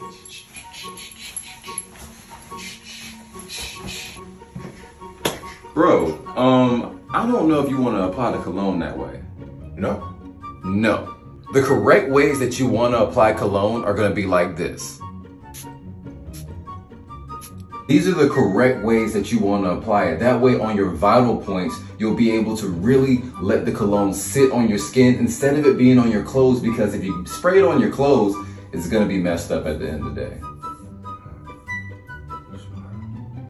Bro, I don't know if you want to apply the cologne that way. No. No. The correct ways that you want to apply cologne are going to be like this. These are the correct ways that you want to apply it. That way on your vital points, you'll be able to really let the cologne sit on your skin instead of it being on your clothes, because if you spray it on your clothes, it's going to be messed up at the end of the day.